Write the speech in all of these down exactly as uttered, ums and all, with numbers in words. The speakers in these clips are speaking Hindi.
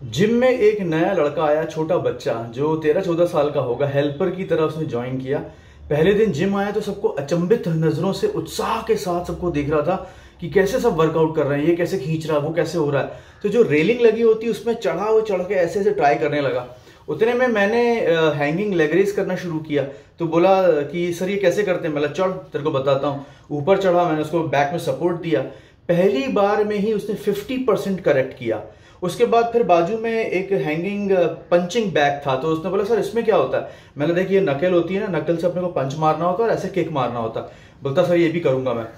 जिम में एक नया लड़का आया, छोटा बच्चा जो तेरह चौदह साल का होगा। हेल्पर की तरह उसने ज्वाइन किया। पहले दिन जिम आया तो सबको अचंभित नजरों से उत्साह के साथ सबको देख रहा था कि कैसे सब वर्कआउट कर रहे हैं, ये कैसे खींच रहा है, वो कैसे हो रहा है। तो जो रेलिंग लगी होती है उसमें चढ़ा वो चढ़ के ऐसे ऐसे ट्राई करने लगा। उतने में मैंने हैंगिंग लेग रेस करना शुरू किया। तो बोला कि सर ये कैसे करते हैं। मतलब चढ़, तेरे को बताता हूँ। ऊपर चढ़ा, मैंने उसको बैक में सपोर्ट दिया। पहली बार में ही उसने फिफ्टी परसेंट करेक्ट किया। उसके बाद फिर बाजू में एक हैंगिंग पंचिंग बैग था, तो उसने बोला सर इसमें क्या होता है। मैंने देखी ये नकल होती है ना, नकल से अपने को पंच मारना होता है और ऐसे किक मारना होता है। बोलता सर ये भी करूंगा मैं।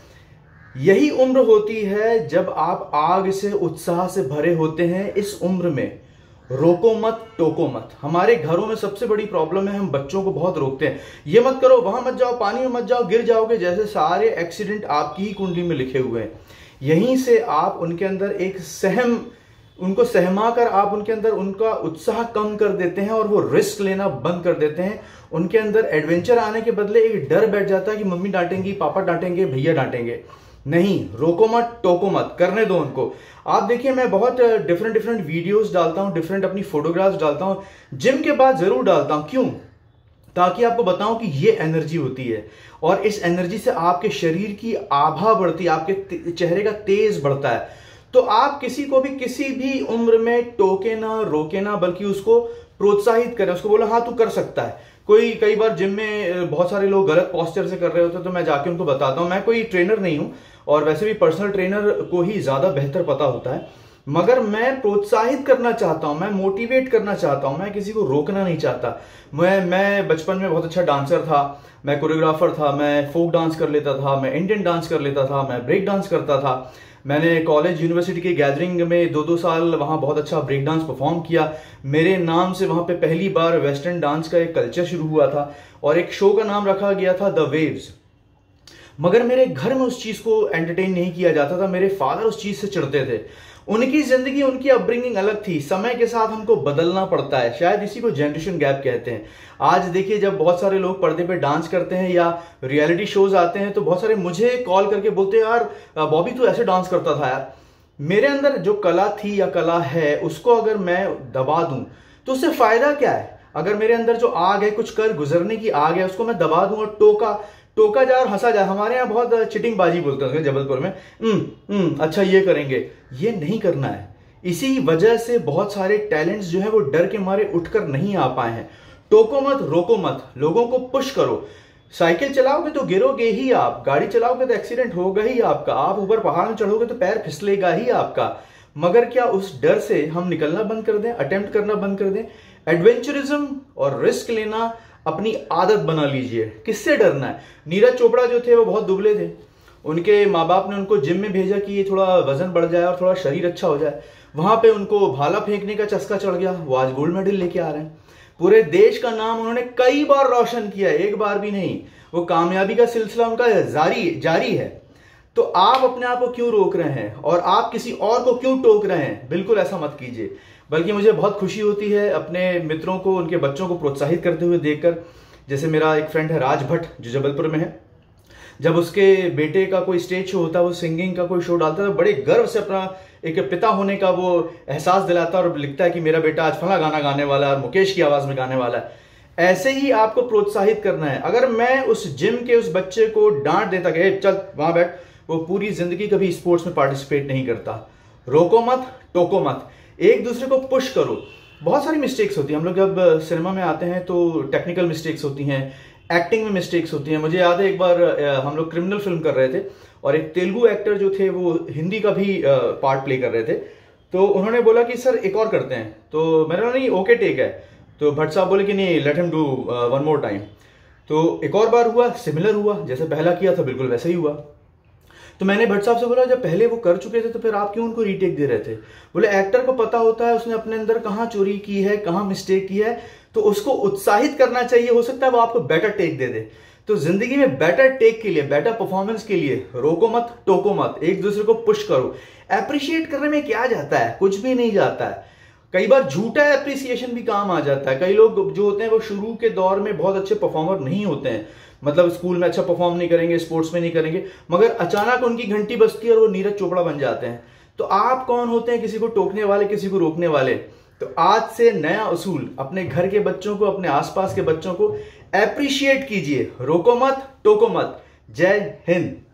यही उम्र होती है जब आप आग से उत्साह से भरे होते हैं। इस उम्र में रोको मत, टोको मत। हमारे घरों में सबसे बड़ी प्रॉब्लम है, हम बच्चों को बहुत रोकते हैं। ये मत करो, वहां मत जाओ, पानी में मत जाओ, गिर जाओगे। जैसे सारे एक्सीडेंट आपकी ही कुंडली में लिखे हुए हैं। यहीं से आप उनके अंदर एक सहम उनको सहमा कर आप उनके अंदर उनका उत्साह कम कर देते हैं और वो रिस्क लेना बंद कर देते हैं। उनके अंदर एडवेंचर आने के बदले एक डर बैठ जाता है कि मम्मी डांटेंगी, पापा डांटेंगे, भैया डांटेंगे। नहीं, रोको मत, टोको मत, करने दो उनको। आप देखिए, मैं बहुत डिफरेंट डिफरेंट वीडियोस डालता हूं, डिफरेंट अपनी फोटोग्राफ्स डालता हूं। जिम के बाद जरूर डालता हूं। क्यों? ताकि आपको बताऊं कि ये एनर्जी होती है और इस एनर्जी से आपके शरीर की आभा बढ़ती है, आपके चेहरे का तेज बढ़ता है। तो आप किसी को भी किसी भी उम्र में टोके ना, रोके ना, बल्कि उसको प्रोत्साहित करें। उसको बोला हाँ तू कर सकता है। कोई कई बार जिम में बहुत सारे लोग गलत पोस्चर से कर रहे होते हैं, तो मैं जाके उनको बताता हूं। मैं कोई ट्रेनर नहीं हूं और वैसे भी पर्सनल ट्रेनर को ही ज्यादा बेहतर पता होता है, मगर मैं प्रोत्साहित करना चाहता हूं, मैं मोटिवेट करना चाहता हूं, मैं किसी को रोकना नहीं चाहता। मैं मैं बचपन में बहुत अच्छा डांसर था, मैं कोरियोग्राफर था, मैं फोक डांस कर लेता था, मैं इंडियन डांस कर लेता था, मैं ब्रेक डांस करता था। मैंने कॉलेज यूनिवर्सिटी के गैदरिंग में दो दो साल वहां बहुत अच्छा ब्रेक डांस परफॉर्म किया। मेरे नाम से वहां पे पहली बार वेस्टर्न डांस का एक कल्चर शुरू हुआ था और एक शो का नाम रखा गया था द वेव्स। मगर मेरे घर में उस चीज को एंटरटेन नहीं किया जाता था। मेरे फादर उस चीज से चिढ़ते थे। उनकी जिंदगी, उनकी अपब्रिंगिंग अलग थी। समय के साथ हमको बदलना पड़ता है, शायद इसी को जनरेशन गैप कहते हैं। आज देखिए, जब बहुत सारे लोग पर्दे पे डांस करते हैं या रियलिटी शोज आते हैं तो बहुत सारे मुझे कॉल करके बोलते हैं यार बॉबी तू ऐसे डांस करता था यार। मेरे अंदर जो कला थी या कला है उसको अगर मैं दबा दूं तो उससे फायदा क्या है। अगर मेरे अंदर जो आग है, कुछ कर गुजरने की आग है, उसको मैं दबा दूं और टोका टोका जाए और हंसा जाए। हमारे यहाँ बहुत चिटिंग बाजी बोलते हैं जबलपुर में, हम्म हम्म अच्छा ये करेंगे। ये नहीं करना है। इसी वजह से बहुत सारे टैलेंट्स जो है वो डर के मारे उठकर नहीं आ पाए हैं। टोको मत, रोको मत, लोगों को पुश करो। साइकिल चलाओगे तो गिरोगे ही आप, गाड़ी चलाओगे तो एक्सीडेंट होगा ही आपका, आप ऊपर पहाड़ में चढ़ोगे तो पैर फिसलेगा ही आपका। मगर क्या उस डर से हम निकलना बंद कर दें, अटेम्प्ट करना बंद कर दें? एडवेंचरिज्म और रिस्क लेना अपनी आदत बना लीजिए। किससे डरना है? नीरज चोपड़ा जो थे वो बहुत दुबले थे। उनके माँ बाप ने उनको जिम में भेजा कि ये थोड़ा वजन बढ़ जाए और थोड़ा शरीर अच्छा हो जाए। वहां पे उनको भाला फेंकने का चस्का चढ़ गया, वो आज गोल्ड मेडल लेके आ रहे हैं। पूरे देश का नाम उन्होंने कई बार रोशन किया, एक बार भी नहीं। वो कामयाबी का सिलसिला उनका जारी जारी है। तो आप अपने आप को क्यों रोक रहे हैं और आप किसी और को क्यों टोक रहे हैं? बिल्कुल ऐसा मत कीजिए। बल्कि मुझे बहुत खुशी होती है अपने मित्रों को, उनके बच्चों को प्रोत्साहित करते हुए देखकर। जैसे मेरा एक फ्रेंड है राज भट्ट, जो जबलपुर में है। जब उसके बेटे का कोई स्टेज शो होता है, वो सिंगिंग का कोई शो डालता है, तो बड़े गर्व से अपना एक पिता होने का वो एहसास दिलाता है और लिखता है कि मेरा बेटा आज फला गाना गाने वाला है और मुकेश की आवाज में गाने वाला है। ऐसे ही आपको प्रोत्साहित करना है। अगर मैं उस जिम के उस बच्चे को डांट देता कि चल वहां बैठ, वो पूरी जिंदगी कभी स्पोर्ट्स में पार्टिसिपेट नहीं करता। रोको मत, टोको मत, एक दूसरे को पुश करो। बहुत सारी मिस्टेक्स होती हैं। हम लोग जब सिनेमा में आते हैं तो टेक्निकल मिस्टेक्स होती हैं, एक्टिंग में मिस्टेक्स होती हैं। मुझे याद है एक बार हम लोग क्रिमिनल फिल्म कर रहे थे और एक तेलुगु एक्टर जो थे वो हिंदी का भी पार्ट प्ले कर रहे थे। तो उन्होंने बोला कि सर एक और करते हैं। तो मैंने बोला नहीं ओके टेक है। तो भट्ट साहब बोले कि नहीं, let him do one more time. तो एक और बार हुआ, सिमिलर हुआ, जैसे पहला किया था बिल्कुल वैसे ही हुआ। तो मैंने भट्ट साहब से बोला जब पहले वो कर चुके थे तो फिर आप क्यों उनको रीटेक दे रहे थे? बोले एक्टर को पता होता है उसने अपने अंदर कहां चोरी की है, कहां मिस्टेक की है, तो उसको उत्साहित करना चाहिए। हो सकता है वो आपको बेटर टेक दे दे। तो जिंदगी में बेटर टेक के लिए, बेटर परफॉर्मेंस के लिए रोको मत, टोको मत, एक दूसरे को पुश करो। एप्रिशिएट करने में क्या जाता है? कुछ भी नहीं जाता है। कई बार झूठा एप्रिसिएशन भी काम आ जाता है। कई लोग जो होते हैं वो शुरू के दौर में बहुत अच्छे परफॉर्मर नहीं होते हैं, मतलब स्कूल में अच्छा परफॉर्म नहीं करेंगे, स्पोर्ट्स में नहीं करेंगे, मगर अचानक उनकी घंटी बजती है और वो नीरज चोपड़ा बन जाते हैं। तो आप कौन होते हैं किसी को टोकने वाले, किसी को रोकने वाले? तो आज से नया उसूल, अपने घर के बच्चों को, अपने आसपास के बच्चों को एप्रिशिएट कीजिए, रोको मत, टोको मत। जय हिंद।